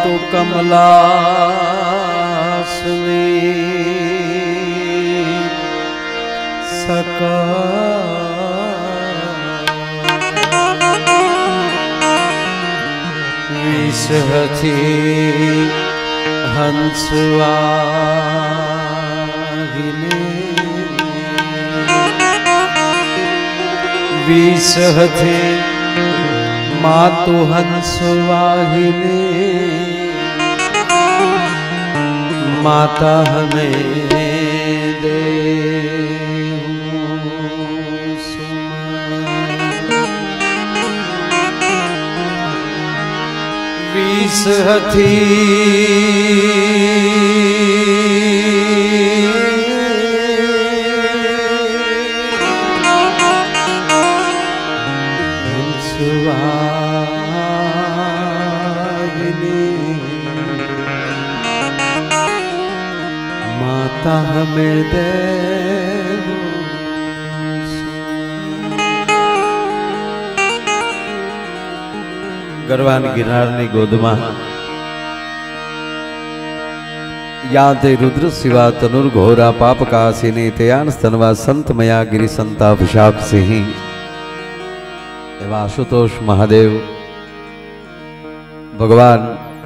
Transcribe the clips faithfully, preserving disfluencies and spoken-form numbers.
तो कमलासनी सका विष हथी हंसवाहिनी विष हथी मातु हंसवाहिनी माता हमें दे विष हथी माता हमें दे गरवान गिरनारनी गोदमा याते रुद्र शिवा तनुर घोरा पाप कासिनी तयान स्तनवा संत मया गिरि संताभिषाप सिंह एवं आशुतोष महादेव भगवान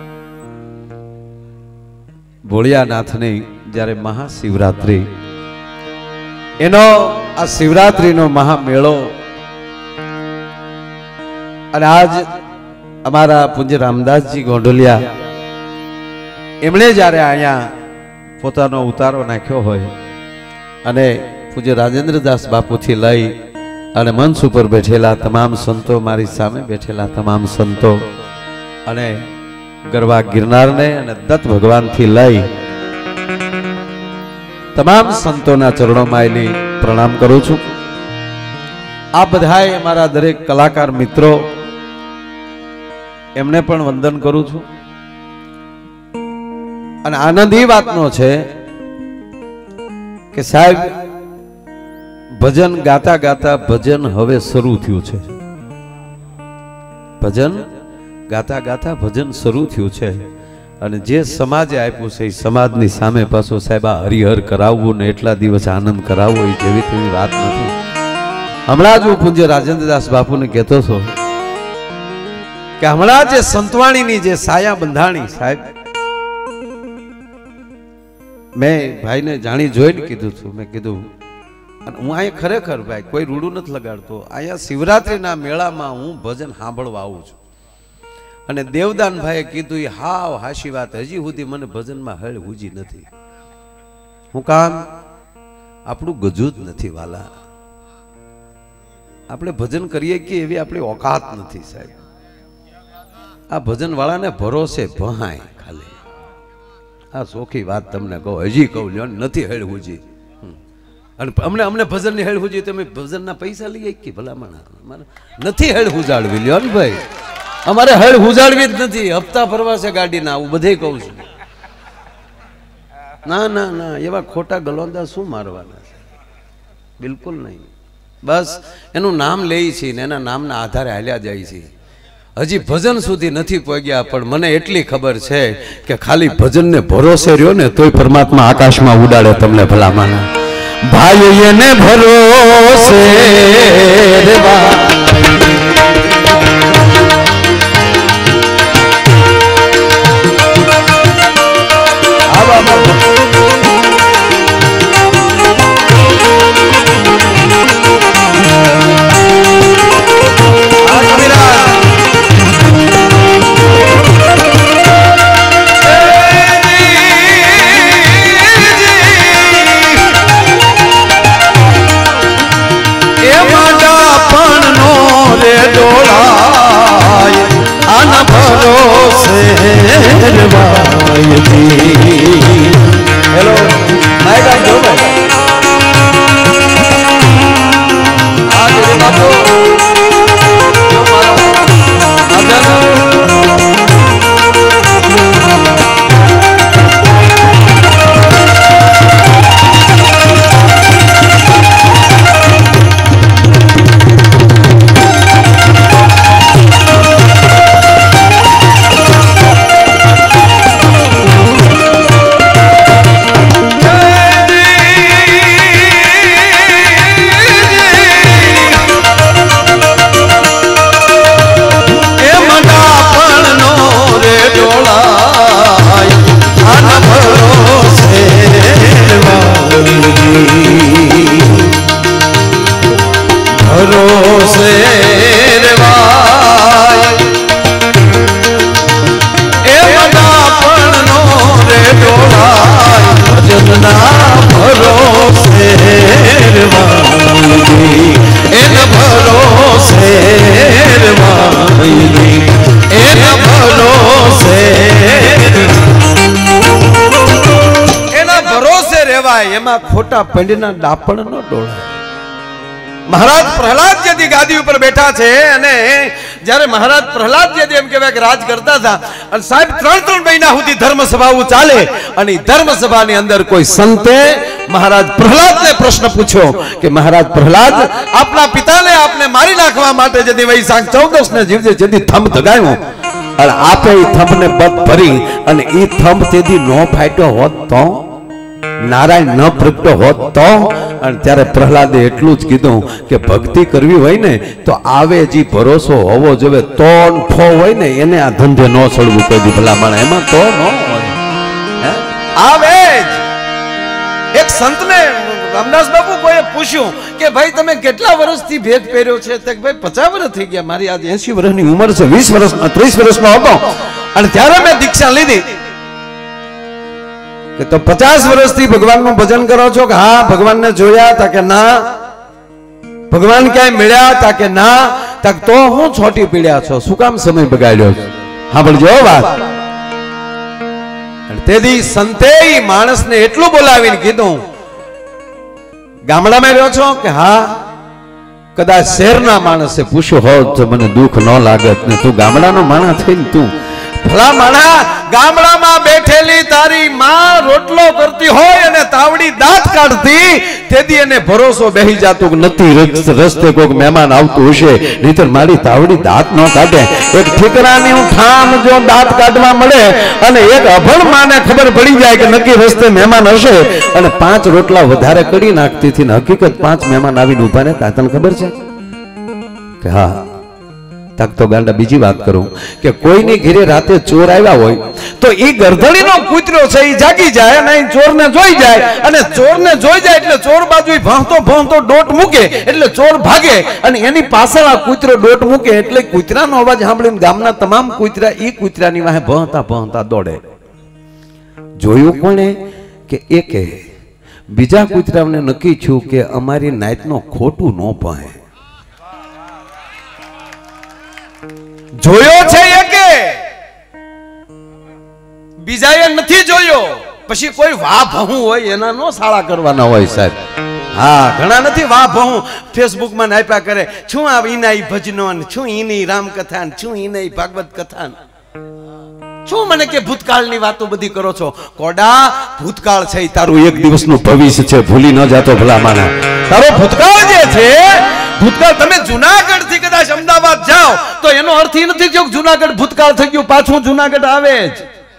भोळियानाथ ने જ્યારે મહાશિવરાત્રિ એનો આ શિવરાત્રિનો મહામેળો અને આજ અમારા પૂજ્ય રામદાસજી ગોંડલિયા એમણે જ્યારે અહીંયા પોતાનો ઉતારો નાખ્યો હોય અને પૂજ્ય રાજેન્દ્રદાસ બાપુથી લઈ અને મંચ ઉપર બેઠેલા તમામ સંતો મારી સામે બેઠેલા તમામ સંતો અને ગરવા ગિરનારને અને દત્ત ભગવાનથી લઈ तमाम संतों चरणों में आईने प्रणाम करूं छूं। आ बधाए अमारा दरेक कलाकार मित्रों एमने पण वंदन करूं छूं। अने आनंद ई वातनो छे के साहेब भजन गाता गाता भजन हवे शरू थयुं छे। भजन गाता गाता भजन शरू थयुं छे અને જે સમાજે આપ્યું છે એ સમાજની સામે પાછો સાહેબ આ હરિહર કરાવવું ને એટલા દિવસ આનંદ કરાવવો એ જેવી તેવી વાત નથી। હમણાં જ હું પૂજ્ય રાજેન્દ્રદાસ બાપુને કહેતો હતો કે હમણાં જે સંતવાણીની જે સાયા બંધાણી સાહેબ મેં ભાઈને જાણી જોઈને કીધું છું। મેં કીધું હું અહીંયા ખરેખર ભાઈ કોઈ રૂડું નથી લગાડતો, અહીંયા શિવરાત્રિના મેળામાં હું ભજન સાંભળવા આવું છું। અને દેવદાન ભાઈએ કીધું એ હાવ હાશી વાત, હજી સુધી મને ભજનમાં હળ હુજી નથી। હું કામ આપણું ગજુ જ નથી વાલા, આપણે ભજન કરીએ કે એવી આપણી ઓકાત નથી સાહેબ। આ ભજન વાળાને ભરોસે ભહાય ખાલી, આ ચોખ્ખી વાત તમને કહું, હજી કહું લ્યો નથી હળ હુજી। અને અમને અમને ભજનની હળ હુજી તમે ભજનના પૈસા લઈએ કે ભલામણ નથી હળ હુજાડવી લ્યો ને ભાઈ, અમારે હળ હુજાડવી જ નથી, હપ્તા ભરવા છે ગાડીના, હું બધે કહું છું। ના ના ના એવા ખોટા ગલોંદા શું મારવાના છે, બિલકુલ નહીં। બસ એનું નામ લે છે ને એના નામના આધારે હાલ્યા જાય છે। હજી ભજન સુધી નથી પહોંચ્યા, પણ મને એટલી ખબર છે કે ખાલી ભજનને ભરોસે રહ્યો ને તોય પરમાત્મા આકાશમાં ઉડાડે તમને ભલામાના। ભાઈ એને ભરોસે રેવા એ માતા ભરોસે રેવાય એમ દાપણનો રે ડોળાય ભજનના ભરોસે રેવાય એન ભરોસે રેવાય એન ભરોસે એના ભરોસે રેવાય એમાં ખોટા પંડના દાપણ નો ડોળાય મહારાજ પ્રહલાદજી ગાદી ઉપર બેઠા છે અને જ્યારે મહારાજ પ્રહલાદજી એમ કહેવાય કે રાજ કરતા હતા અને સાહેબ ત્રણ ત્રણ મહિના સુધી ધર્મ સભાઓ ચાલે અને ધર્મ સભાની અંદર કોઈ સંતે મહારાજ પ્રહલાદને પ્રશ્ન પૂછ્યો કે મહારાજ પ્રહલાદ આપના પિતાને આપને મારી નાખવા માટે જદી વૈશાખ ચૌદસ ને જીવજે જદી થંભ દગાવ્યો અને આપે એ થંભને બધ ભરી અને એ થંભ તેદી નો ફાટ્યો હોત તો નારાયણ ન પ્રગટો હોત તો અને ત્યારે પ્રહલાદે એટલું જ કીધું કે ભક્તિ કરવી હોય ને તો આવે જે ભરોસો હોવો જોઈએ તો ઠો હોય ને એને આ ધંધે ન ચડવું કોઈ દી ભલામણ એમાં તો ન હોય આવે જ એક સંતને રામદાસ બાપુ કોઈએ પૂછ્યું કે ભાઈ તમે કેટલા વર્ષથી ભેગ પહેર્યો છે તો ભાઈ પચાસ વર્ષ થઈ ગયા મારી આજે એસી વર્ષની ઉંમર છે વીસ વર્ષ ત્રીસ વર્ષનો હતો અને ત્યારે મેં દીક્ષા લીધી કે તો પચાસ વર્ષથી ભગવાનનું ભજન કરો છો કે હા ભગવાનને જોયા તા કે ના ભગવાન ક્યાંય મળ્યા તા કે ના તક તો હું છોટી પીડ્યા છો શું કામ સમય બગાડ્યો છે હા બોલજો વાત તેથી સંતે માણસને એટલું બોલાવીને કીધું ગામડામાં રહ્યો છો કે હા કદાચ શહેરના માણસે પૂછ્યું હોત તો મને દુઃખ ન લાગત ને તું ગામડાનો માણસ થઈને તું ભલા માણા ગામડામાં બેઠેલી તારી માં રોટલો કરતી હોય અને તાવડી દાંત કાઢતી તેથી એને ભરોસો બેહી જાતો કે નથી રસ્તે કોઈક મહેમાન આવતું હશે નહીતર મારી તાવડી દાંત ન કાઢે એક ઠીકરાની હું ઠામ જો દાંત કાઢવા મળે અને એક અભણ માને ખબર પડી જાય કે નક્કી રસ્તે મહેમાન હશે અને પાંચ રોટલા વધારે કરી નાખતી હતી ને હકીકત પાંચ મહેમાન આવીને ઉભા ને તને ખબર છે કે હા તક તો ગાંડા બીજી વાત કરું કે કોઈની ઘરે રાતે ચોર આવ્યા હોય તો એ ગરધડીનો કૂતરો છે એ જાગી જાય અને ચોરને જોઈ જાય અને ચોરને જોઈ જાય એટલે ચોર બાજુ ભાંતો ભાંતો ડોટ મૂકે એટલે ચોર ભાગે અને એની પાછળ આ કૂતરો ડોટ મૂકે એટલે કૂતરાનો અવાજ સાંભળીને ગામના તમામ કૂતરા એ કૂતરાની વાહે ભણતા ભણતા દોડે જોયું કોણે કે એકે બીજા કૂતરાને નક્કી થયું કે અમારી નાઈટનો ખોટું ન પહે જોયો છે એકે બીજાએ નથી જોયો પછી કોઈ વાહ ભહું હોય એના નો સાળા કરવાના હોય સાહેબ હા ઘણા નથી વાહ ભહું ફેસબુક માં નાપ્યા કરે છું આ ઈના ભજનો છું ઈની રામકથા છું ઈની ભાગવત કથા શું મને કે ભૂતકાળની વાતો બધી કરો છો કોડા ભૂતકાળ છે તારું એક દિવસનું ભવિષ્ય છે ભૂલી ન જાતો ભલા માના તારો ભૂતકાળ જે છે ભૂતકાળ તમે જુનાગઢ થી કદાચ અમદાવાદ જાઓ તો એનો અર્થ એ નથી કે જુનાગઢ ભૂતકાળ થઈ ગયું પાછું જુનાગઢ આવે જ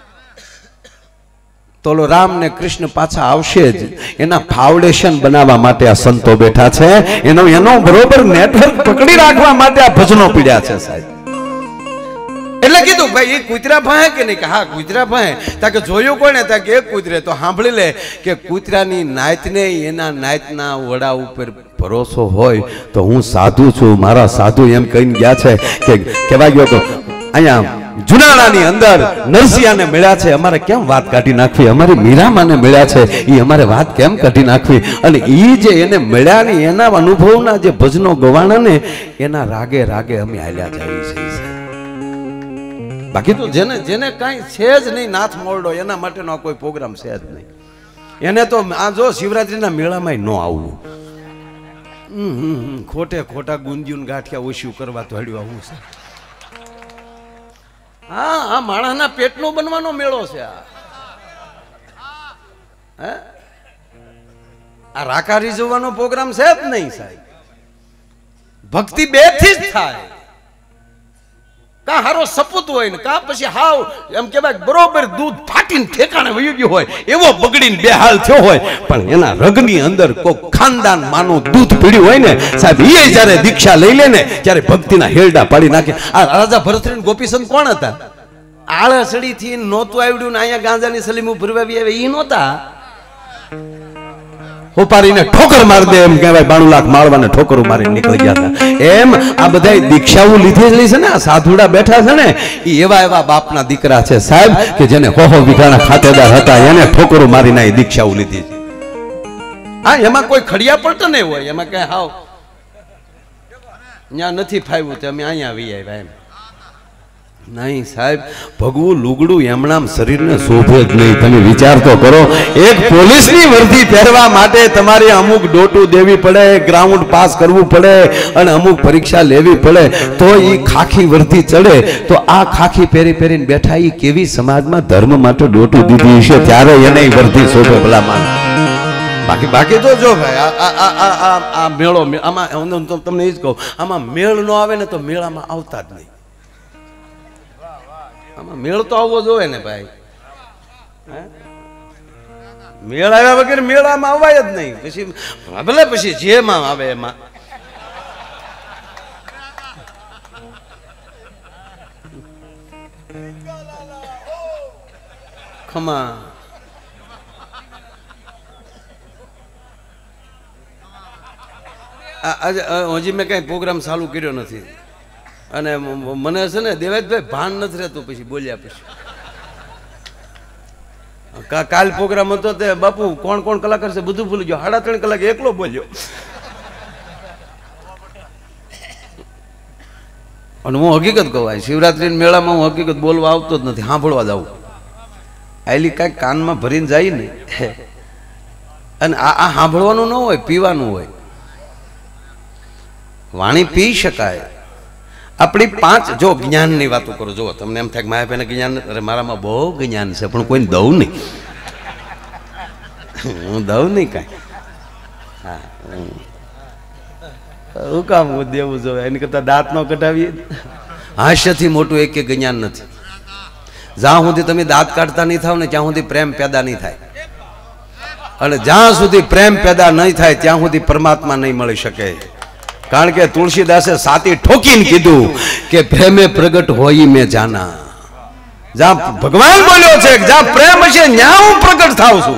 તો રામ ને કૃષ્ણ પાછા આવશે જ એના ફાઉન્ડેશન બનાવવા માટે આ સંતો બેઠા છે એનો એનો બરોબર નેટવર્ક પકડી રાખવા માટે આ ભજનો પીડ્યા છે સાહેબ એટલે કીધું ભાઈ એ કૂતરા ભાહે કે નહીં કે હા કૂતરા ભાહે તાકે જોયું કોને તાકે એક કૂતરે તો સાંભળી લે કે કૂતરાની નાયતને એના નાયતના વડા ઉપર ભરોસો હોય તો હું સાધુ છું મારા સાધુ એમ કહીને ગયા છે કે કહેવાય ગયો તો અહીંયા જુનાળાની અંદર નરસિંહાને મળ્યા છે અમારે કેમ વાત કાઢી નાખવી અમારી મીરામાને મળ્યા છે એ અમારે વાત કેમ કાઢી નાખવી અને એ જે એને મળ્યા ને એના અનુભવના જે ભજનો ગવાણા ને એના રાગે રાગે અમે હાલ્યા જઈએ છીએ બાકી તો જેને જેને કાંઈ છે જ નહીં નાથ મોરડો એના માટેનો કોઈ પ્રોગ્રામ છે જ નહીં એને તો આ જો શિવરાત્રીના મેળામાં ન આવવું ખોટે ખોટા ગુંદીયું ગાંઠિયા ઓછું કરવા તો હડ્યું આવું છે હા આ માણસના પેટનો બનવાનો મેળો છે આ આ રાકારી જોવાનો પ્રોગ્રામ છે જ નહીં સાહેબ ભક્તિ બે થી જ થાય કા હારો સપૂત હોય ને કા પછી હાવ એમ કહેવાય બરોબર દૂધ ફાટીને ઠેકાણે વયું ગયું હોય એવો બગડીને બે હાલ થયો હોય પણ એના રગની અંદર કોઈ ખાનદાન માનું દૂધ પીડ્યું હોય ને સાહેબ એ જ્યારે દીક્ષા લઈ લે ને ત્યારે ભક્તિના હેરડા પાડી નાખે આ રાજા ભરતરી ગોપીચંદ કોણ હતા આળસડી થી નહોતું આવડ્યું ને અહીંયા ગાંજાની સલીમ ભરવાવી આવે એ નહોતા ઉપાડીને ઠોકર મારી દે એમ કહેવાય. બાણું લાખ માળવાને ઠોકર મારી નીકળી ગયા હતા. એમ આ બધા દીક્ષાઓ લીધેલી છે ને, આ સાધુડા બેઠા છે ને, એ એવા એવા બાપના દીકરા છે સાહેબ કે જેને હોહો વીઘાના ખાતેદાર હતા, એને ઠોકરો મારીને એ દીક્ષાઓ લીધી છે. હા, એમાં કોઈ ખડિયા પડતો નહીં હોય, એમાં કઈ હાવ ત્યાં નથી ફાવ્યું તો અમે અહીંયા આવી આવ્યા એમ નહીં સાહેબ. ભગવું લુગડું એમણામ શરીરને શોભે જ નહીં. તમે વિચાર તો કરો, એક પોલીસની વર્દી પહેરવા માટે તમારે અમુક ડોટું દેવી પડે, ગ્રાઉન્ડ પાસ કરવું પડે અને અમુક પરીક્ષા લેવી પડે તો એ ખાખી વર્દી ચડે. તો આ ખાખી પહેરી પહેરીને બેઠા એ કેવી સમાજમાં ધર્મ માટે ડોટું દીધી છે, ત્યારે એને વર્દી શોભે ભલા માન. બાકી બાકી તો જો ભાઈ આ મેળો આમાં તમને એ જ કહું, આમાં મેળ ન આવે ને તો મેળામાં આવતા જ નહીં. આમાં મેળ તો આવવો જોઈએ ને ભાઈ. મેળ આવ્યા વગર મેળામાં અવાય જ નહીં. પછી ભલે પછી જેમાં આવે એમાં ખમા હજી મેં કઈ પ્રોગ્રામ ચાલુ કર્યો નથી અને મને છે ને દેવેશભાઈ ભાન નથી રહેતું પછી બોલ્યા પછી. કાલ પ્રોગ્રામ હતો તે બાપુ કોણ કોણ કલાકાર છે બધું ભૂલી ગયો. સાડા ત્રણ કલાક એકલો બોલ્યો અને હું હકીકત કહું, શિવરાત્રી મેળામાં હું હકીકત બોલવા આવતો જ નથી, સાંભળવા જાઉં. આયલી કાંઈક કાનમાં ભરીને જાય ને અને આ આ સાંભળવાનું ન હોય, પીવાનું હોય. વાણી પી શકાય. આપણી પાંચ જો જ્ઞાનની વાતો કરો, જો તમને એમ થાય કે મારા પહેલા જ્ઞાન, અરે મારામાં બહુ જ્ઞાન છે પણ કોઈને દઉં નહીં, હું દઉં નહીં કાંઈ. હા, હું કામ હું દેવું જોઈએ, એની કરતાં દાંત ન કઢાવીએ. હાસ્યથી મોટું એક એક જ્ઞાન નથી. જ્યાં સુધી તમે દાંત કાઢતા નહીં થાવ ને ત્યાં સુધી પ્રેમ પેદા નહીં થાય, અને જ્યાં સુધી પ્રેમ પેદા નહીં થાય ત્યાં સુધી પરમાત્મા નહીં મળી શકે. કારણ કે તુલસીદાસે સાતી ઠોકીને કીધું કે પ્રેમે પ્રગટ હોય મેં જાના. જ્યાં ભગવાન બોલ્યો છે કે જ્યાં પ્રેમ હશે ત્યાં હું પ્રગટ થાવ છું.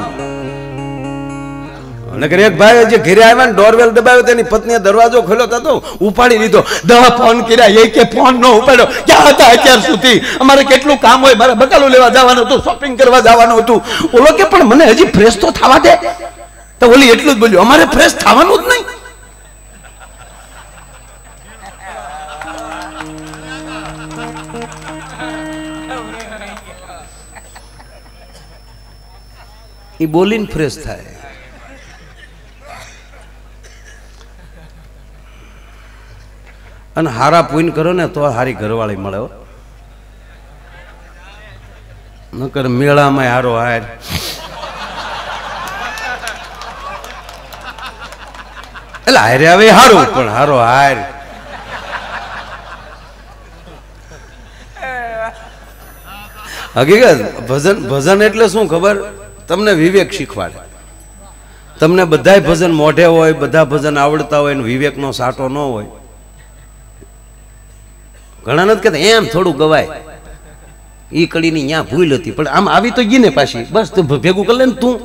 નકર એક ભાઈ જે ઘરે આવ્યા ને ડોરવેલ દબાવ્યો, તેની પત્નીએ દરવાજો ખોલ્યો તો ઉપાડી લીધો. દહ ફોન કર્યા, એક ફોન નો ઉપાડ્યો. ક્યાં હતા અત્યાર સુધી? અમારે કેટલું કામ હોય, મારે બકાલું લેવા જવાનું હતું, શોપિંગ કરવા જવાનું હતું. ઓલો કે પણ મને હજી ફ્રેશ તો થવા દે. તો ઓલી એટલું જ બોલ્યું, અમારે ફ્રેશ થવાનું જ નહીં. એ બોલીને ફ્રેશ થાય. અને હારા પૂન કરો ને તો હારી ઘરવાળી મળે. નકર મેળામાં હારો હાર એટલે હારે આવે હારું પણ હારો હાર. હકીકત ભજન ભજન એટલે શું ખબર? તમને વિવેક શીખવાડે. તમને બધાય ભજન મોઢે હોય, બધા ભજન આવડતા હોય, વિવેકનો સાટો ન હોય. ઘણા નથી કહેતા એમ થોડું ગવાય, ઈ કડીની ત્યાં ભૂલ હતી પણ આમ આવી તો ગઈ ને પાછી, બસ તું ભેગું કરી લે ને તું.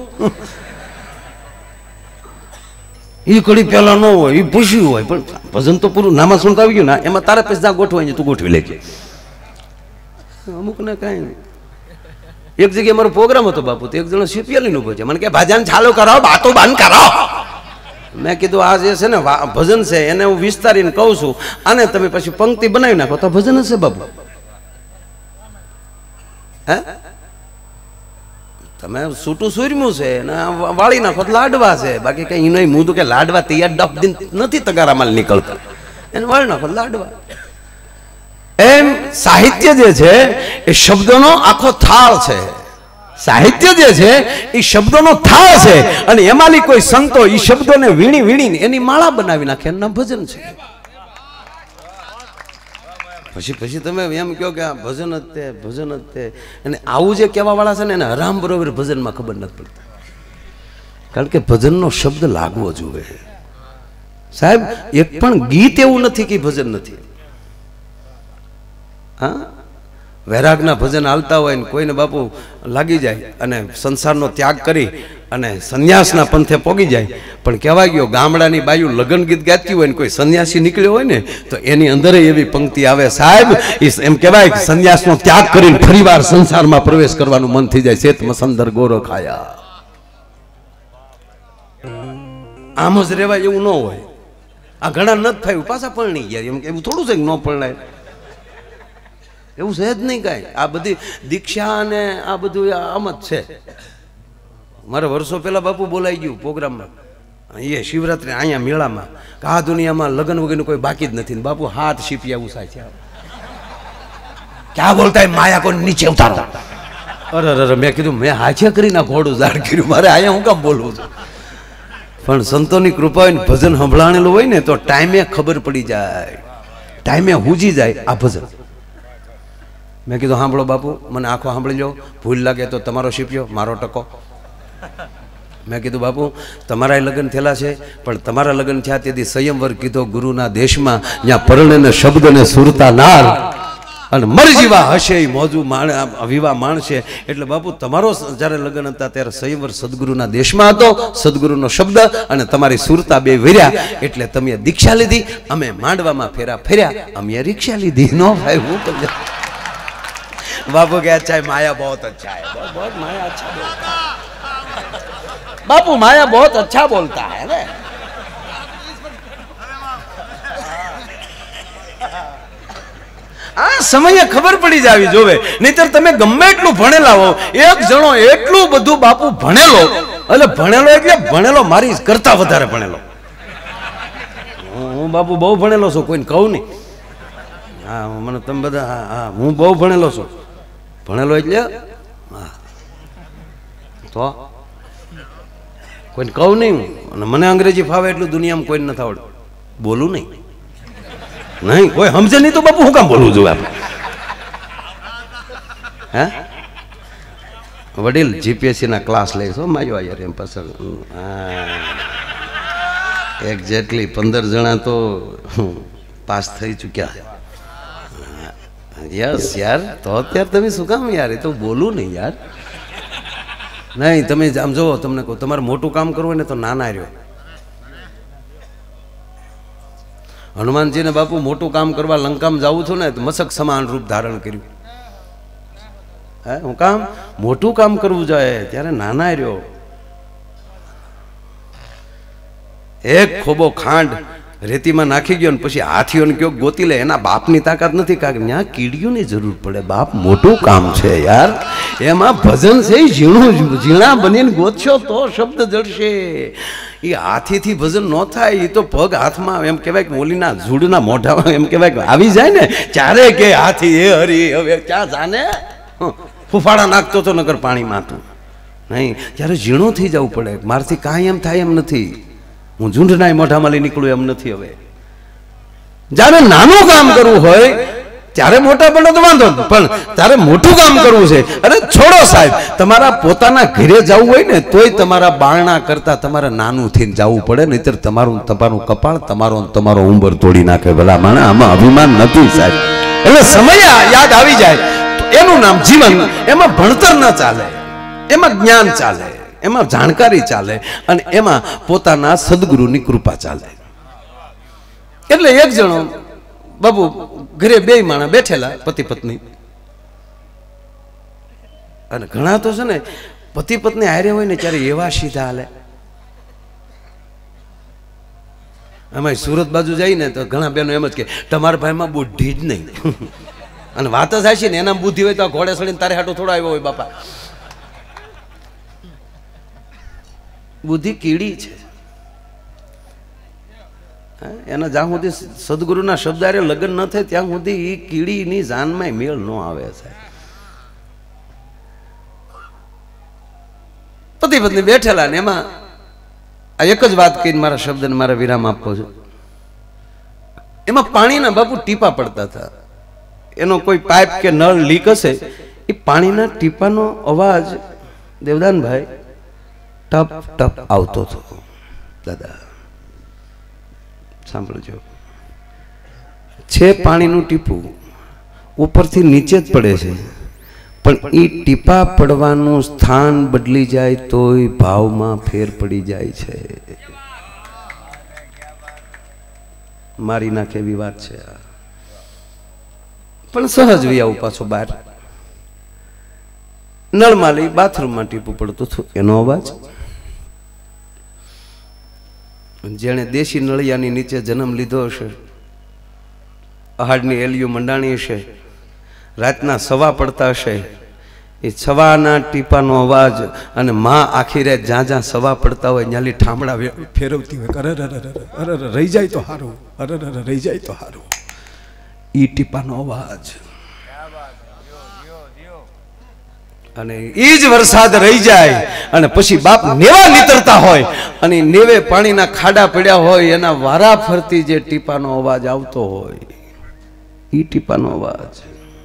ઈ કડી પેલા ન હોય, એ પૂછ્યું હોય પણ ભજન તો પૂરું નામાં સુનતા આવી ગયું ને એમાં તારે પછી જ્યાં ગોઠવાય તું ગોઠવી લેજે. અમુક ને કઈ નહીં. એક જગ્યાએ મારો પ્રોગ્રામ હતો બાપુ, તો એક જણો સીપીએલ નું પૂછે મને કે ભજન ચાલુ કરો, બાતો બંધ કરો. મેં કીધું આ જે છે ને ભજન છે એને હું વિસ્તારીને કહું છું, આને તમે પછી પંક્તિ બનાવી નાખો તો ભજન હશે બાપુ. હે તમે સૂટું સૂર્યું છે ને વાળી નાખો તો લાડવા છે, બાકી કઈ નહીં. હું તો કે લાડવા તૈયાર ડબ દિન નથી તગારા માલ નીકળતા, એને વાળી નાખો લાડવા. એમ સાહિત્ય જે છે એ શબ્દોનો આખો થાળ છે. સાહિત્ય જે છે એ શબ્દોનો થાળ છે અને એમાંની કોઈ સંતો એ શબ્દોને વીણી વીણીને એની માળા બનાવી નાખે, એમના ભજન છે. પછી પછી તમે એમ કહો કે આ ભજન જ તે ભજન જ તે. અને આવું જે કહેવા વાળા છે ને એને હરામ બરોબર ભજનમાં ખબર નથી પડતી. કારણ કે ભજનનો શબ્દ લાગવો જોઈએ સાહેબ. એક પણ ગીત એવું નથી કે ભજન નથી. હા, વૈરાગના ભજન હાલતા હોય ને કોઈને બાપુ લાગી જાય અને સંસારનો ત્યાગ કરી અને સંન્યાસના પંથે પોગી જાય, પણ કહેવાય ગયો ગામડાની બાયું લગ્ન ગીત ગાતી હોય ને કોઈ સંન્યાસી નીકળ્યો હોય ને તો એની અંદર એવી પંક્તિ આવે, સાહેબ એમ કહેવાય કે સંન્યાસનો ત્યાગ કરીને ફરીવાર સંસારમાં પ્રવેશ કરવાનું મન થઈ જાય. શેત મસંદર ગોરો ખાયા, આમ જ રેવાય એવું ન હોય. આ ઘણા ન થયું પાછા પરણી ગયા, એમ એવું થોડું છે કે ન પરણાય, એવું છે જ નહીં કાંઈ. આ બધી દીક્ષા અને આ બધું આમ જ છે. મારે વર્ષો પહેલા બાપુ બોલાઈ ગયું પ્રોગ્રામમાં, એ શિવરાત્રી અહીંયા મેળામાં, કે આ દુનિયામાં લગ્ન વગરનું કોઈ બાકી જ નથી. બાપુ હાથ શીપિયા ઉસાય છે, ક્યાં બોલતા માયા કોઈ નીચે ઉતારો. અરે અરે મેં કીધું મેં હાજે કરીને ઘોડું ઝાડ કર્યું, મારે અહીંયા હું કામ બોલવું છું. પણ સંતોની કૃપા હોય ને ભજન સંભળાણેલું હોય ને તો ટાઈમે ખબર પડી જાય, ટાઈમે હુજી જાય આ ભજન. મેં કીધું સાંભળો બાપુ, મને આખો સાંભળી લો, ભૂલ લાગે તો તમારો શીપ્યો મારો ટકો. મેં કીધું બાપુ તમારા લગ્ન થયેલા છે, પણ તમારા લગ્ન થયા તેથી સંયમવર કીધો ગુરુના દેશમાં, જ્યાં પરણેને શબ્દને સુરતા નાર અને મરજીવા હશે મોજું માણ વિવાહ માણશે. એટલે બાપુ તમારો જ્યારે લગ્ન હતા ત્યારે સંયમવર સદગુરુના દેશમાં હતો, સદગુરુનો શબ્દ અને તમારી સુરતા બે વેર્યા, એટલે તમે દીક્ષા લીધી, અમે માંડવામાં ફેરા ફેર્યા, અમે રિક્ષા લીધી. નો ભાઈ હું તમને बापू क्या अच्छा है, माया बहुत अच्छा है, बहुत बहुत माया अच्छा बोलता है बापू, माया बहुत अच्छा बोलता है ना. આ સમયે ખબર પડી જાવી જોવે, નહીતર તમે ગમે એટલું ભણેલા હો, એક જણો એટલું બધું બાપુ ભણેલો, એટલે ભણેલો એટલે ભણેલો મારી કરતા વધારે ભણેલો. હું બાપુ બહુ ભણેલો છું, કોઈને કહું નહીં. હા મને તમે બધા હા હા હું બહુ ભણેલો છું. ભણેલો એટલે હા તો કોઈને કહું નહીં. અને મને અંગ્રેજી ફાવે એટલું દુનિયામાં કોઈને નથી આવડતું, બોલું નહીં. નહીં કોઈ સમજે નહીં તો બાપુ હું કામ બોલવું છું આપણે? હે વડીલ જીપીએસસી ના ક્લાસ લઈશો માયો યાર એમ પાછળ. હા એક્ઝેક્ટલી પંદર જણા તો પાસ થઈ ચૂક્યા. યસ યાર, તો અત્યારે તમે શું કામ યાર, એ તો બોલું નહીં યાર. નહીં તમે આમ જોવો, તમને કહું તમારે મોટું કામ કરવું હોય ને તો નાના રહ્યો. હનુમાનજીને બાપુ મોટું કામ કરવા લંકામાં જાવું છું ને તો મસક સમાન રૂપ ધારણ કર્યું. હે હું કામ મોટું કામ કરવું જોઈએ ત્યારે નાના રહ્યો. એક ખોબો ખાંડ રેતીમાં નાખી ગયો ને પછી હાથીઓને કયો ગોતી લે, એના બાપની તાકાત નથી, કારણ કે ત્યાં કીડીઓની જરૂર પડે. બાપ મોટું કામ છે યાર, એમાં ભજન છે ઝીણું ઝીણા બનીને ગોતશો તો શબ્દ જડશે. એ હાથીથી ભજન ન થાય, એ તો પગ હાથમાં એમ કહેવાય કે મોલીના ઝૂડના મોઢામાં એમ કહેવાય કે આવી જાય ને ચારે કે હાથી એ હરી હવે ક્યાં જાને ફૂફાડા નાખતો તો નગર પાણીમાં તું નહીં. ત્યારે ઝીણું થઈ જવું પડે, મારથી કાંઈ એમ થાય એમ નથી, હું ઝૂંઢના મોઢામાં લઈ નીકળું એમ નથી. હવે જ્યારે નાનું કામ કરવું હોય ત્યારે મોટા પડે તો વાંધો, પણ તારે મોટું કામ કરવું છે. અરે છોડો સાહેબ, તમારા પોતાના ઘરે જવું હોય ને તોય તમારા બારણા કરતા તમારે નાનું થઈને જવું પડે, નહીતર તમારું તમારું કપાળ તમારો તમારો ઉંબર તોડી નાખે. ભલા માણા આમાં અભિમાન નથી સાહેબ. એટલે સમય યાદ આવી જાય તો એનું નામ જીવન. એમાં ભણતર ન ચાલે, એમાં જ્ઞાન ચાલે, એમાં જાણકારી ચાલે, અને એમાં પોતાના સદગુરુની કૃપા ચાલે. એટલે એક જણો બાબુ ઘરે બે માણા બેઠેલા પતિ પત્ની, અને ઘણા તો છે ને પતિ પત્ની હારે હોય ને ત્યારે એવા સીધા હાલે. એમાં સુરત બાજુ જાય ને તો ઘણા બહેનો એમ જ કે તમારા ભાઈમાં બુદ્ધિ જ નહીં. અને વાત જ છે ને એના બુદ્ધિ હોય તો ઘોડે સડીને તારે હાટો થોડો આવ્યો હોય બાપા. બુદ્ધિ કીડી છે. એના જ્યાં સુધી સદગુરુના શબ્દારે લગ્ન ન થાય ત્યાં સુધી એ કીડીની જાનમાં મેળ ન આવે સાહેબ. પતિ પત્ની બેઠેલા ને એમાં આ એક જ વાત કહીને મારા શબ્દને મારા વિરામ આપવો છે. એમાં પાણીના બાપુ ટીપા પડતા હતા. એનો કોઈ પાઇપ કે નળ લીક હશે, એ પાણીના ટીપાનો અવાજ દેવદાનભાઈ ટપ ટપ આવતો હતો. દાદા સાંભળજો, છે પાણીનું ટીપું, ઉપરથી નીચે જ પડે છે, પણ એ ટીપા પડવાનું સ્થાન બદલી જાય તોય ભાવમાં ફેર પડી જાય છે. મારી નાખે એવી વાત છે. પણ સહજ વિયાવું પાછો બહાર નળમાં લઈ બાથરૂમમાં ટીપું પડતું હતું, એનો અવાજ. જેણે દેશી નળિયાની નીચે જન્મ લીધો હશે, અહાડની એલિયો મંડાણી હશે, રાતના સવા પડતા હશે, એ સવાના ટીપાનો અવાજ અને માં આખી રાત જ્યાં જ્યાં સવા પડતા હોય ત્યાંથી ઠામડા ફેરવતી હોય, અરે અરે અરે રહી જાય તો સારું, અરે અરે રહી જાય તો સારું. ઈ ટીપાનો અવાજ અને ઈ જ વરસાદ રહી જાય અને પછી બાપ નેવા નીતરતા હોય અને નેવે પાણીના ખાડા પડ્યા હોય એના વારા ફરતી જે ટીપાનો અવાજ આવતો હોય, ઈ ટીપાનો અવાજ.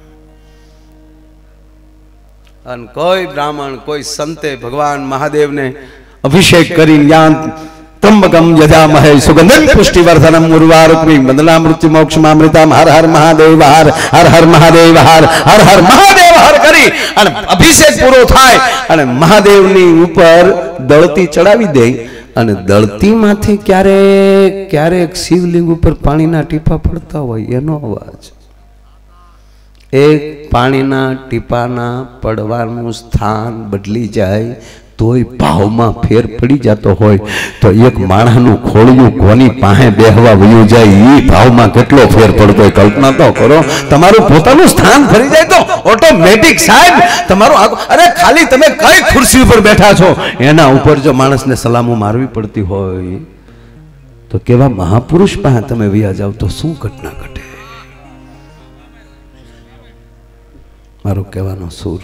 અને કોઈ બ્રાહ્મણ કોઈ સંતે ભગવાન મહાદેવને અભિષેક કરી યાન ત્રંબકમ યજામહે સુગંધં પુષ્ટિવર્ધનમ ઉર્વારુકમિ બંદના મૃત્યુ મોક્ષમામૃતમ હર હર મહાદેવ હર હર હર મહાદેવ હર હર હર મહાદેવ હર કરી અને અભિષેક પૂરો થાય અને મહાદેવની ઉપર દળતી ચડાવી દે અને દળતીમાંથી ક્યારેક ક્યારેક શિવલિંગ ઉપર પાણીના ટીપા પડતા હોય એનો અવાજ. એક પાણીના ટીપાના પડવાનું સ્થાન બદલી જાય તોય ભાવમાં ફેર પડી જતો હોય તો એક માણસનું ખોળિયું કોની પાસે બેહવા વયું જાય એ ભાવમાં કેટલો ફેર પડતો હોય કલ્પના તો કરો. તમારું પોતાનું સ્થાન ફરી જાય તો ઓટોમેટિક સાહેબ તમારું, અરે ખાલી તમે કઈ ખુરશી ઉપર બેઠા છો એના ઉપર જો માણસને સલામો મારવી પડતી હોય તો કેવા મહાપુરુષ પાસે તમે વ્યા જાવ તો શું ઘટના ઘટે. મારો કહેવાનો સુર.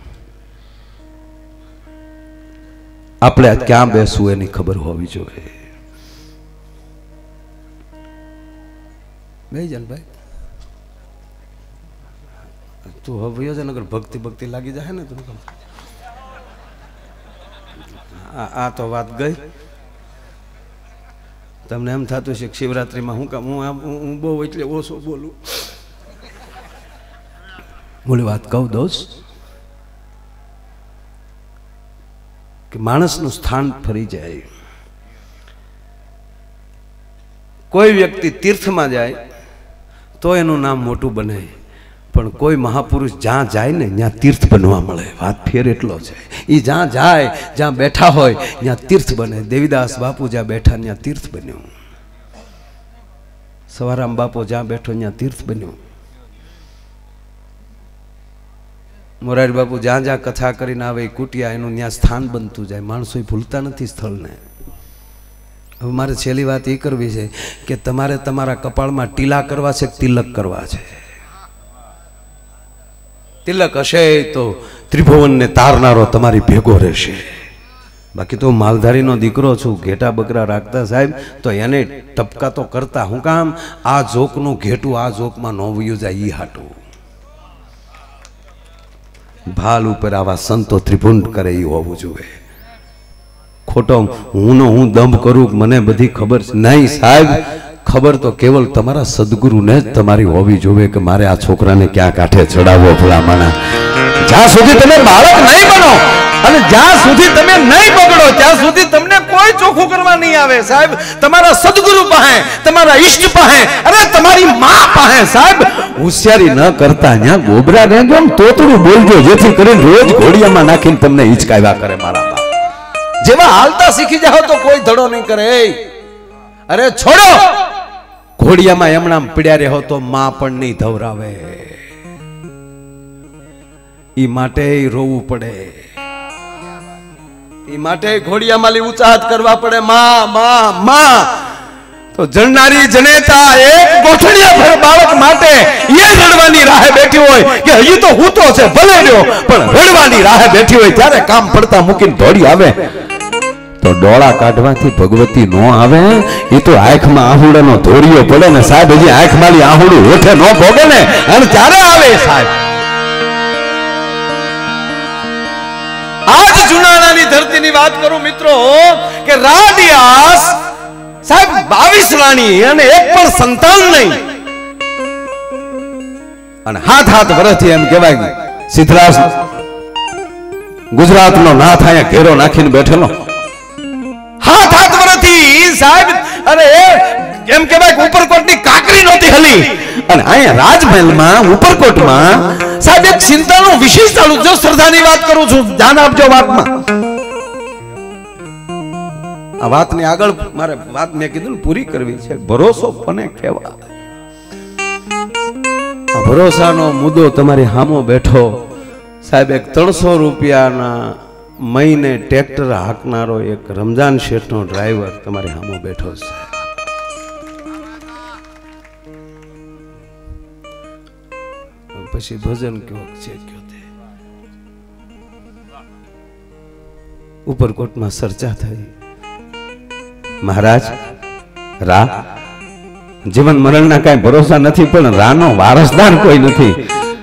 આપણે આ ક્યાં બેસવું એની ખબર હોવી જોઈએ. ભાઈ તું હવે અગર ભક્તિ ભક્તિ લાગી જાય ને તું આ તો વાત ગઈ. તમને એમ થતું છે કે શિવરાત્રીમાં હું કામ હું બહુ એટલે ઓછો બોલું. બોલી વાત કહું દોસ્ત કે માણસનું સ્થાન ફરી જાય. કોઈ વ્યક્તિ તીર્થમાં જાય તો એનું નામ મોટું બને, પણ કોઈ મહાપુરુષ જ્યાં જાય ને ત્યાં તીર્થ બનવા મળે. વાત ફેર એટલો છે. એ જ્યાં જાય જ્યાં બેઠા હોય ત્યાં તીર્થ બને. દેવીદાસ બાપુ જ્યાં બેઠા ત્યાં તીર્થ બન્યું. સવારામ બાપુ જ્યાં બેઠો ત્યાં તીર્થ બન્યું. મોરારી બાપુ જ્યાં જ્યાં કથા કરીને આવે કુટિયા એનું ત્યાં સ્થાન બનતું જાય. માણસો ભૂલતા નથી સ્થળને. હવે મારે છેલ્લી વાત એ કરવી છે કે તમારે તમારા કપાળમાં ટીલા કરવા છે, તિલક કરવા છે. તિલક હશે તો ત્રિભુવનને તારનારો તમારી ભેગો રહેશે. બાકી તો માલધારીનો દીકરો છું, ઘેટા બકરા રાખતા સાહેબ તો એને ટપકા તો કરતા. હું કામ આ જોકનું ઘેટું આ જોકમાં ન વયું જાય ઈ હાટું. ભાલ ઉપર આવા સંતો ત્રિભુંડ કરે એ હોવું જોઈએ. ખોટો હું નો હું દંભ કરું મને બધી ખબર છે નહીં સાહેબ. ખબર તો કેવલ તમારા સદગુરુને જ તમારી હોવી જોઈએ કે મારે આ છોકરાને ક્યાં કાંઠે ચડાવવો ભલામણા. જ્યાં સુધી તમે બાળક નહીં બનો અને જ્યાં સુધી તમે નહીં બગડો ત્યાં સુધી તમને કોઈ ચોખ્ખું કરવા નહીં આવે સાહેબ. તમારા સદગુરુ પાસે, તમારા ઈષ્ટ પાસે, અરે તમારી માં પાસે સાહેબ હોશિયારી ન કરતા ત્યાં ગોબરા રહેજો, તોતડું બોલજો જેથી કરીને રોજ ઘોડિયામાં નાખીને તમને હિચકાવ્યા કરે. મારા બાપ જેવા હાલતા શીખી જાઓ તો કોઈ ધડો નહીં કરે. અરે છોડો, ઘોડિયામાં એમણામ પીડ્યા રહો તો માં પણ નહીં ધવરાવે. ઈ માટે રોવું પડે, ઈ માટે ઘોડિયામાં લી ઉચાહત કરવા પડે. માં માં માં તો જણનારી જનેતા એક ગોઠણિયા ભર બાળક માટે એ રડવાની રાહે બેઠી હોય કે હજી તો હૂતો છે ભલે રહ્યો, પણ રડવાની રાહે બેઠી હોય ત્યારે કામ પડતા મૂકીને દોડી આવે તો ડોળા કાઢવાથી ભગવતી નો આવે. એ તો આંખમાં આહુડાનો ધોરિયો પડે ને સાહેબ, હજી આંખમાં આહુડું હેઠે નો ભોગે ને અને ત્યારે આવે સાહેબ. આજ જુનાણાની ધરતીની વાત કરું મિત્રો કે રાડિયાસ સાહેબ બાવીસ રાણી અને એક પણ સંતાન નહીં. અને હાથ હાથ વર્ષથી એમ કહેવાય સિદ્ધરાજ ગુજરાતનો નાથ અહીંયા ઘેરો નાખીને બેઠેલો હાથ હાથ વર્ષથી સાહેબ અરે એમ કહેવાય ઉપરકોટની કાકરી નહોતી હલી અને અહીંયા રાજમહેલમાં ઉપરકોટમાં સાહેબ એક ચિંતાનું વિશેષ ચાલુ જો શ્રદ્ધાની વાત કરું છું ધ્યાન આપજો વાતમાં આ વાતની આગળ મારે વાત મેં કીધું ને પૂરી કરવી છે ભરોસો કોને કહેવાય આ ભરોસાનો મુદ્દો તમારી સામો બેઠો સાહેબ એક ત્રણસો રૂપિયાના મહિને ટ્રેક્ટર હાંકનારો એક રમજાન શેઠનો ડ્રાઈવર તમારી સામો બેઠો છે પછી ભજન કયો છે કયો તે ઉપરકોટમાં ચર્ચા થઈ મહારાજ રા જીવન મરણના કઈ ભરોસા નથી પણ રાનો વારસદાર કોઈ નથી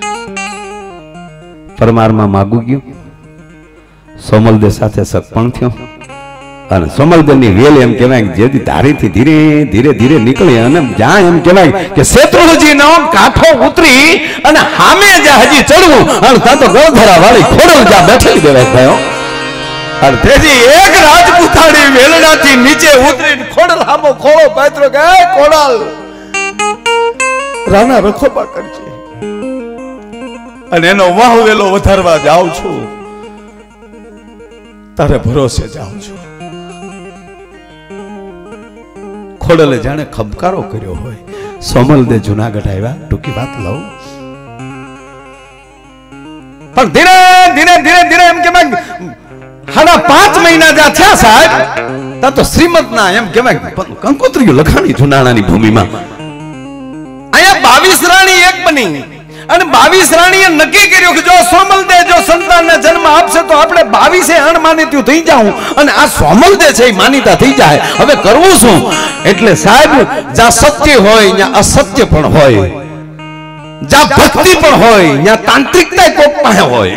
પરમારમાં માગું ગયું સોમલદે સાથે સગપણ થયો અને સોમલદેની વેલ એમ કહેવાય જેથી ધારીથી ધીરે ધીરે ધીરે નીકળી અને જ્યાં એમ કહેવાય કે શેત્રુંજીનો કાંઠો ઉતરી અને સામે જ્યાં હજી ચડવું અને ત્યાં તો ગળધરા વાળી ખોડલ જ્યાં બેઠી દેવાય થયો અને તેજી એક રાજપૂતાણી વેલડાથી નીચે ઉતરીને ખોડલ હામો ખોળો પાત્રો કે ખોડલ રાણા રખોપા કરજે અને એનો વાહ વેલો વધારવા જાઉં છું તારે ભરોસે જાઉં છું ખોડલે જાણે ખબકારો કર્યો હોય સોમલદે જુનાગઢ આવ્યા ટૂંકી વાત લઉં પણ ધીરે ધીરે ધીરે ધીરે એમ કે સાડા પાંચ મહિના જ્યાં થયા સાહેબ ત્યાં તો શ્રીમદ ના એમ કેવાય કંકોત્રીઓ લખાણી જુનાણાની ભૂમિમાં અહીંયા બાવીસ રાણી એક બની અને બાવીસ રાણીએ નક્કી કર્યું કે જો સોમલદે જો સંતાનને જન્મ આપશે તો આપણે બાવીસે અણ માનીત્યું થઈ જાઉં અને આ સોમલદે છે એ માનીતા થઈ જાય હવે કરવું શું એટલે સાહેબ જ્યાં સત્ય હોય ત્યાં અસત્ય પણ હોય જ્યાં ભક્તિ પણ હોય ત્યાં તાંત્રિકતા કોક પાસે હોય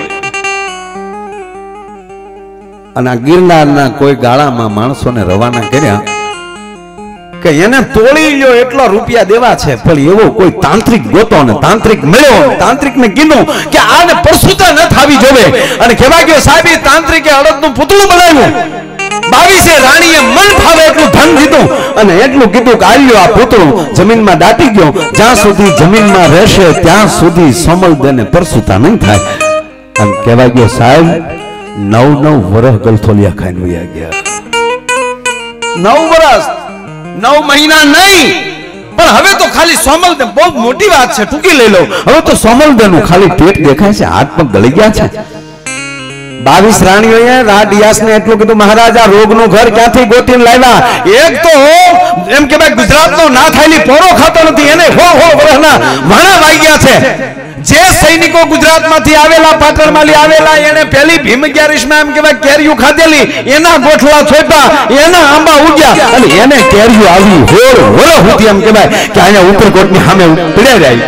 અને આ ગિરનારના કોઈ ગાળામાં માણસોને રવાના કર્યા કે એને તોડી લ્યો એટલા રૂપિયા દેવા છે પણ એવો કોઈ તાંત્રિક ગોતો ને તાંત્રિક મળ્યો તાંત્રિક ને કીધું કે આને પરસુતા ન થાવી જોવે અને કહેવાય ગયો સાહેબ એ તાંત્રિકે અડદનું પૂતળું બનાવ્યું બાવીસે રાણીએ મન ફાવે એટલું ધન દીધું અને એટલું કીધું કે આલ્યો આ પૂતળું જમીનમાં દાટી ગયો જ્યાં સુધી જમીનમાં રહેશે ત્યાં સુધી સોમલદેને પરસુતા નહીં થાય અને કહેવાય ગયો સાહેબ નવ નવ વર્ષ ગલથોલિયા ખાઈને વયા ગયા નવ વર્ષ નવ મહિના નહીં પણ હવે તો ખાલી સોમલદે બહુ મોટી વાત છે ટૂંકી લઈ લો હવે તો સોમલદેનું ખાલી પેટ દેખાય છે હાથ પગ ગળી ગયા છે બાવીસ રાણીઓએ રાડિયાસને એટલું કીધું મહારાજા રોગનું ઘર ક્યાંથી ગોતીને લાવ્યા એક તો એમ કે ભાઈ ગુજરાતનો ના થાયલી પોરો ખાતો નથી એને હો હો વર્ષના વાણા વાગ્યા છે જે સૈનિકો ગુજરાતમાંથી આવેલા પાટણમાંથી આવેલા એને પહેલી ભીમ અગિયારીસમાં એમ કહેવાય કેરીઓ ખાધેલી એના ગોઠલા છોપ્યા એના આંબા ઉગ્યા અને એને કેરીઓ આવી હોળ હોળ હતી એમ કહેવાય કે અહીંયા ઉપરકોટની સામે પડ્યા જાય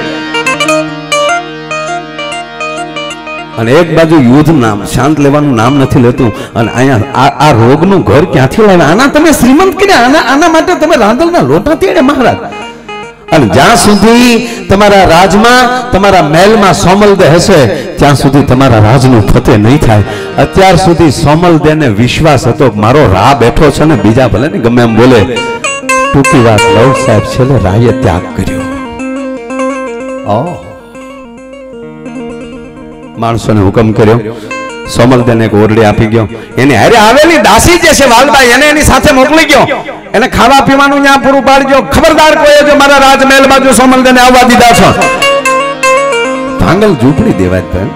અને એક બાજુ યુદ્ધ નામ શાંત લેવાનું નામ નથી લેતું અને અહીંયા આ રોગનું ઘર ક્યાંથી લાવ્યા આના તમે શ્રીમંત કર્યા આના આના માટે તમે રાંદલના લોટા તેડે મહારાજ અને જ્યાં સુધી તમારા રાજમાં તમારા મહેલમાં સોમલદે હશે ત્યાં સુધી તમારા રાજનું ફતેહ નહીં થાય અત્યાર સુધી સોમલદેને વિશ્વાસ હતો મારો રા બેઠો છે ને બીજા ભલે ને ગમે એમ બોલે ટૂંકી વાત લવ સાહેબ છેલ્લે રાયે ત્યાગ કર્યો ઓહ માણસોને હુકમ કર્યો સોમલદેને એક ઓરડી આપી ગયો એની હારે આવેલી દાસી જે છે વાલબાઈ એને એની સાથે મોકલી ગયો એને ખાવા પીવાનું ત્યાં પૂરું પાડજો ખબરદાર કોઈ જો મારા રાજમહેલ બાજુ સોમલદેને આવવા દીધા છો ભાંગલ ઝૂંપડી દેવાય બેન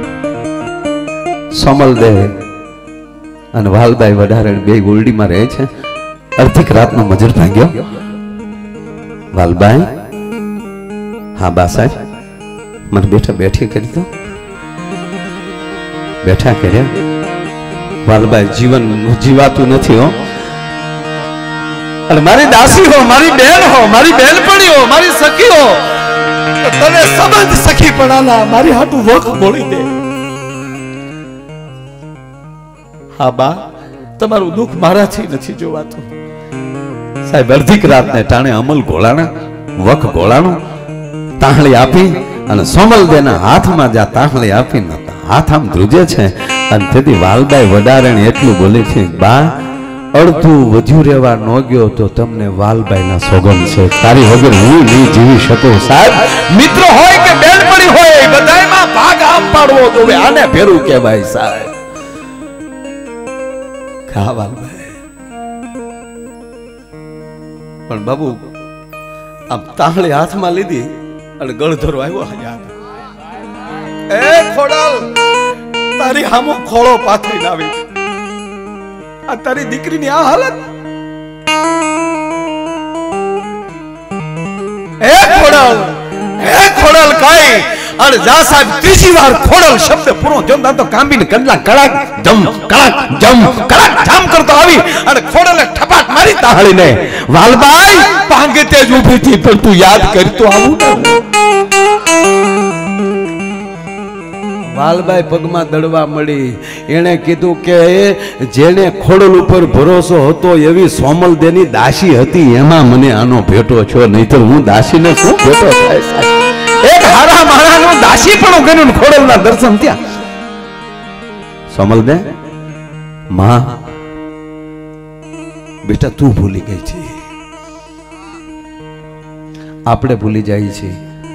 સોમલદે અને વાલબાઈ વડારે બે ઓરડીમાં રહે છે અર્ધિક રાતનો મજર ભાંગ્યો વાલબાઈ હા બા સાહેબ મને બેઠા બેઠી કરી દો બેઠા કર્યા વાલબાઈ જીવન જીવાતું નથી હો અને મારી દાસી હો મારી બેન હો મારી બેનપણી હો મારી સખી હો તને સંબંધ સખી પડાલા મારી હાટું વખ બોલી દે હા બા તમારું દુઃખ મારાથી નથી જોવાતું સાહેબ અર્ધિક રાતને ટાણે અમલ ગોળાણા વખ ગોળાણું તાહળી આપી અને સોમલદેના હાથમાં જ્યાં તાહળી આપીને હાથ આમ ધ્રુજે છે અને તેથી વાલબાઈ વડારણ એટલું બોલે છે, બા અડધું વધ્યું રહેવા ન ગયો તો તમને વાલબાઈના સોગંદ છે, તારી વગર હું નહીં જીવી શકું. સાહેબ મિત્ર હોય કે બેનપણી હોય બધાયમાં ભાગ આમ પાડવો જોવે, આને ફેરું કહેવાય સાહેબ. ખા વાલબાઈ પણ બાબુ આમ તાહળી હાથમાં લીધી અને ગળધરો આવ્યો. એ ખોડાલ તારી હામો ખોળો પાથરીને આવી, આ તારી દીકરીની આ હાલત. એ ખોડાલ એ ખોડાલ કાઈ અને જા સાહેબ ત્રીજી વાર ખોડાલ શબ્દ પૂરો જોતા તો કાંબીને કંડલા કડાક જમ કડાક જમ કડાક જામ કરતો આવી અને ખોડાલે ઠપાટ મારી તાહળીને. વાલબાઈ પાંગે તે જ ઊભી થી પણ તું યાદ કરતો આવું ને. વાલબાઈ પગમાં દડવા મળી. એણે કીધું કે જેને ખોડલ ઉપર ભરોસો હતો એવી સોમલદેની દાસી હતી, એમાં મને આનો ભેટો છો, નહીતર હું દાસીને શું ભેટો થાય. એક હારા મારાનું દાસી પણ કર્યું ને ખોડલના દર્શન થયા. સોમલદે માં બેટા તું ભૂલી ગઈ છે, આપણે ભૂલી જાય છે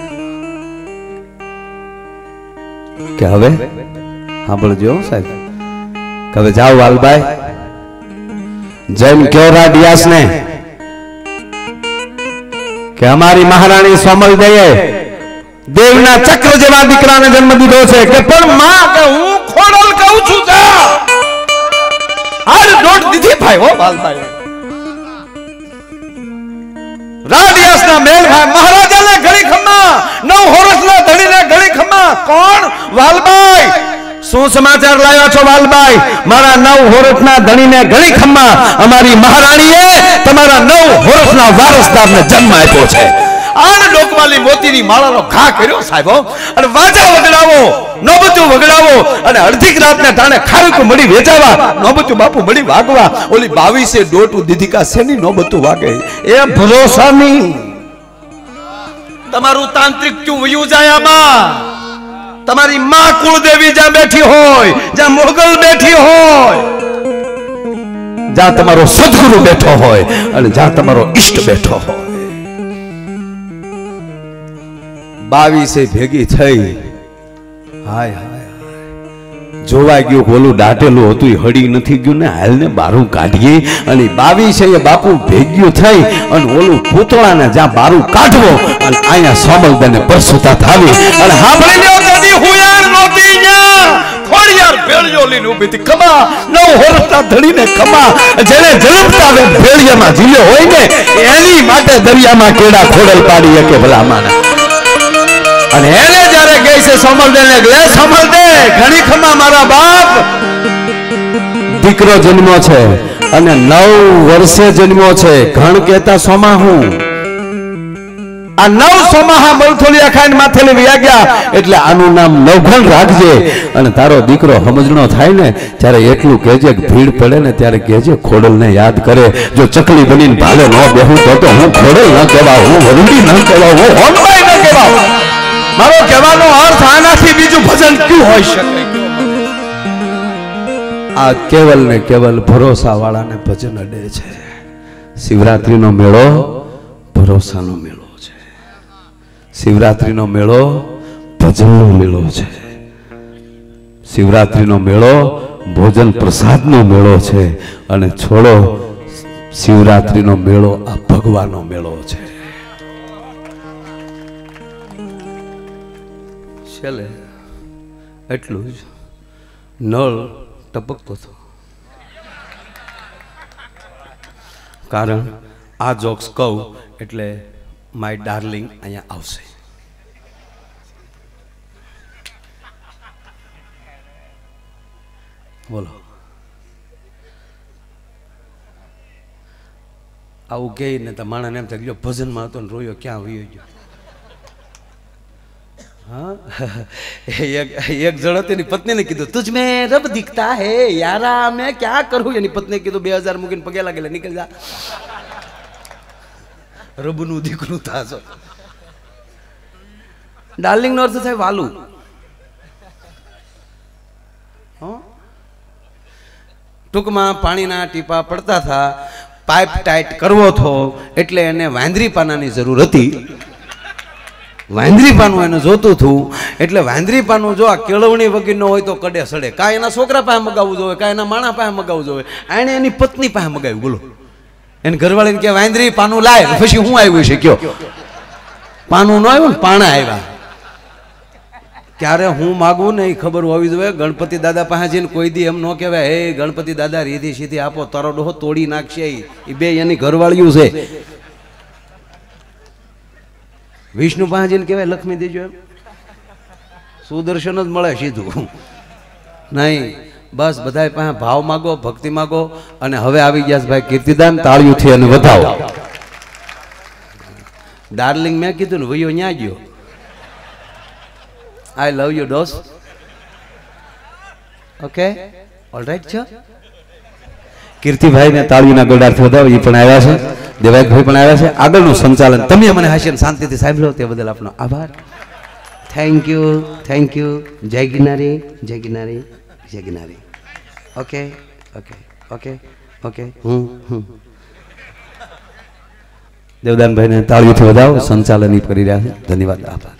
કે હવે સાંભળજો સાહેબ, કે હવે જાઓ વાલબાઈ જૈન કયો રાડિયાસ ને કે અમારી મહારાણી સોમલદેએ દેવના ચક્ર જેવા દીકરાને જન્મ દીધો છે. કે પણ માં કે હું ખોડલ કહું છું જા આર દોડ દીધી ભાઈ હો વાલબાઈ. રાડિયાસના મેલભાઈ મહારાજાને ઘડી ખમ્મા, નવ હોરસના ધણીને ઘડી ખમ્મા. કોણ? વાલબાઈ. શું સમાચાર લાવ્યા છો વાલબાઈ? મારા નવ હોરસના ધણીને ઘડી ખમ્મા, અમારી મહારાણીએ તમારા નવ હોરસના વારસદારને જન્મ આપ્યો છે. આન લોકવાલી મોતીની માળાનો ઘા કર્યો સાહેબો, અને વાજા વગડાવો, નોબતું વગડાવો, અને અડધી રાતને ટાણે ખારુક મળી વેચાવા, નોબતું બાપુ મળી વાગવા. ઓલી બાવીસે ડોટું દીધિકા શેની નોબતું વાગે? એ ભરોસાની. તમારું તાંત્રિક ક્યું વયું જાય આમાં? તમારી માં કુળદેવી જ્યાં બેઠી હોય, જ્યાં મોગલ બેઠી હોય, જ્યાં તમારો સદગુરુ બેઠો હોય અને જ્યાં તમારો ઈષ્ટ બેઠો હોય, બાવીસે ભેગી થઈ. હાય હાય જોવા ગયું, ઓલું દાટેલું હતું હળી નથી ગયું ને, હાલ ને બારું કાઢીએ. અને બાવીસે એ બાપુ ભેગ્યું થઈ અને ઓલું પૂતળાને જ્યાં બારું કાઢવો અને અહીંયા સોમલદેને પરસુતા થાવી. અને સાંભળી લ્યો કદી હુયાર નોતી ન્યા ખોડિયાર ભેળિયો લઈને ઊભી હતી. ખમા નવ હોરસના ધણીને ખમા, જેને જલમતા વે ભેળિયામાં જીલ્યો હોય ને એની માટે દરિયામાં કેડા ખોડલ પાડી કે ભલા માના. અને એને જ્યારે ગઈ છે સોમલદેને, લે સોમલદે ઘણી ખમા મારા બાપ, દીકરો જન્મ્યો છે અને નવ વર્ષે જન્મ્યો છે. ઘણ કહેતા સોમા હું આ નવ સોમાહા બળથોલિયા ખાઈને માથેલી વ્યા ગયા, એટલે આનું નામ નવઘણ રાખજે. અને તારો દીકરો સમજણો થાય ને ત્યારે એટલું કહેજે કે ભીડ પડે ને ત્યારે કહેજે ખોડલને યાદ કરે. જો ચકલી બનીને ભાલે ન બેહું તો તો હું ખોડલ ન કહેવા, હું વરુડી ન કહેવા, હું હોનબાઈ ન કહેવા. મારો કહેવાનો અર્થ આનાથી બીજું ભજન ક્યું હોઈ શકે? આ કેવલ ને કેવલ ભરોસા વાળાને ભજન અડે છે. શિવરાત્રીનો મેળો ભરોસાનો મેળો છે. શિવરાત્રીનો મેળો ભજનનો મેળો છે. શિવરાત્રીનો મેળો ભોજન પ્રસાદનો મેળો છે. અને છોડો શિવરાત્રીનો મેળો આ ભગવાનનો મેળો છે. છેલ્લે એટલું જ નળ ટપકતો હતો, કારણ આ જોક્સ કહું એટલે માય ડાર્લિંગ અહીંયા આવશે. બોલો આવું કહે ને તો માણસને એમ થાય ગયો ભજનમાં હતો ને રોયો ક્યાં વયો ગયો. हाँ एक एक जण तेनी पत्नी ने कीधु तुझ में रब दिखता है यारा मैं क्या करूं. यानी पत्नी कीधु બે હજાર મૂકીને પગે લાગેલા નીકળ જા, રબનું દીકરું થાશો. ડાર્લિંગ નો અર્થ થાય વાલું. ટૂંકમાં પાણીના ટીપા પડતા હતા, પાઇપ ટાઈટ કરવો હતો એટલે એને વાંદરી પાનાની જરૂર હતી. વાંદરી પાનું એને જોતું હતું એટલે વાંદરી પાનું જો આ કેળવણી વગર હોય તો કડે સડે. કાંઈ એના છોકરા પાસે મગાવવું જોઈએ, કાંઈ એના માણા પાસે મગાવવું જોઈએ. આણે એની પત્ની પાસે મગાવ્યું. બોલો, એને ઘરવાળીને કે વાંદરી પાનું લાય. પછી હું આવ્યું છે કયો? પાનું ન આવ્યું ને પાણા આવ્યા. ક્યારે હું માગું ને એ ખબર હોવી જોઈએ. ગણપતિ દાદા પાસે જઈને કોઈ દી એમ ન કહેવાય હે ગણપતિ દાદા રીધી સીધી આપો, તારો ડોહો તોડી નાખશે. એ બે એની ઘરવાળીયું છે. વિષ્ણુ પાસે જઈને કહેવાય લક્ષ્મી દેજો, એમ સુદર્શન જ મળે સીધું. નહીં, બસ બધા પાસે ભાવ માગો, ભક્તિ માગો. અને હવે આવી ગયા ભાઈ કીર્તિદાન, તાળીઓથી અને વધાવો. ડાર્લિંગ મેં કીધું ને વયો ન્યા ગયો. આઈ લવ યુ ડોસ. ઓકે, ઓલરાઈટ છો. કીર્તિભાઈ ને તાળીના ગોડારથી વધાવો. એ પણ આવ્યા છે, દેવાયતભાઈ પણ આવ્યા છે. આગળનું સંચાલન તમે મને હાસ્ય શાંતિથી સાંભળો તે બદલ આપનો આભાર. Thank you, thank you. જય ગિરનારી, જય ગિરનારી, જય Girnari. Okay okay okay okay. હમ હમ દેવદાનભાઈને તાળીઓથી વધાવો. સંચાલન કરી રહ્યા છે. ધન્યવાદ, આભાર.